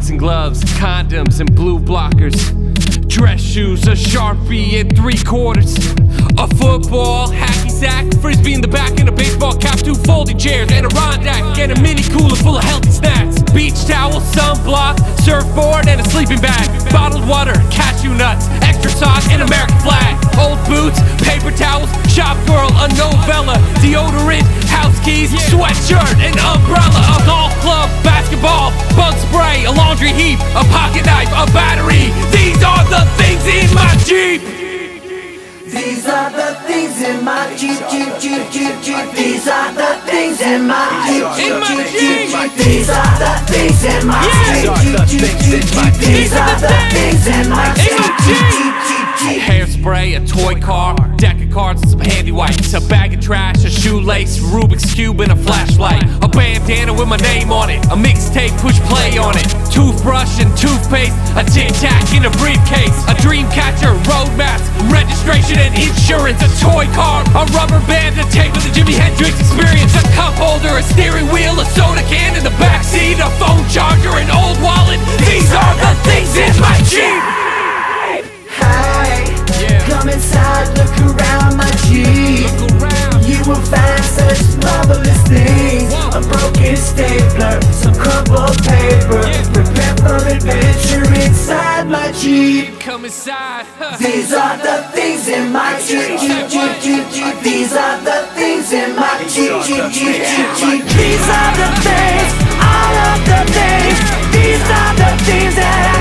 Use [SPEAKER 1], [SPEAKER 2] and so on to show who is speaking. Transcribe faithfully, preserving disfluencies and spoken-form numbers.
[SPEAKER 1] boxing gloves, condoms, and blue blockers. Dress shoes, a Sharpie, and three quarters. A football, hacky sack, frisbee in the back, and a baseball cap, two folding chairs, and a Rondac, and a mini cooler full of healthy snacks. Beach towel, sunblock, surfboard, and a sleeping bag. Bottled water, cashew nuts, extra sauce, and American flag. Old boots, paper towels, shop girl, a novella, deodorant, house keys, sweatshirt, an umbrella, a golf club, basketball, bug spray, a laundry heap, a pocket knife, a battery. These are the things in my Jeep.
[SPEAKER 2] These are the things in my Jeep, Jeep, Jeep, Jeep, Jeep. These are the things in my Jeep, Jeep, Jeep, Jeep, Jeep. These are the things in my Jeep, Jeep, Jeep, Jeep, Jeep. These are the things in my Jeep, Jeep, Jeep, Jeep.
[SPEAKER 1] Hairspray, a toy car, deck of cards and some handy wipes, a bag of trash, a shoelace, Rubik's Cube, and a flashlight. A bandana with my name on it, a mixtape, push play on it. Toothbrush and toothpaste, a tic tac in a briefcase, a dream catcher, road mask, registration and insurance, a toy car, a rubber band, a tape with the Jimi Hendrix Experience, a cup holder, a steering wheel, a soda can in the backseat, a phone charger, an old wallet. These are the things in my Jeep.
[SPEAKER 2] Hey,
[SPEAKER 1] Yeah.
[SPEAKER 2] come inside, look around my Jeep.
[SPEAKER 1] Look around.
[SPEAKER 2] You will find such marvelous things. A broken stapler, some crumpled paper.
[SPEAKER 1] Yeah.
[SPEAKER 2] Prepare for adventure inside my Jeep.
[SPEAKER 1] Come inside. Huh.
[SPEAKER 2] These are the things in my Jeep, Jeep, Jeep, Jeep, Jeep. These are the things in my Jeep, Jeep, Jeep, Jeep, Jeep. These are the things, all of the things. These are the things that I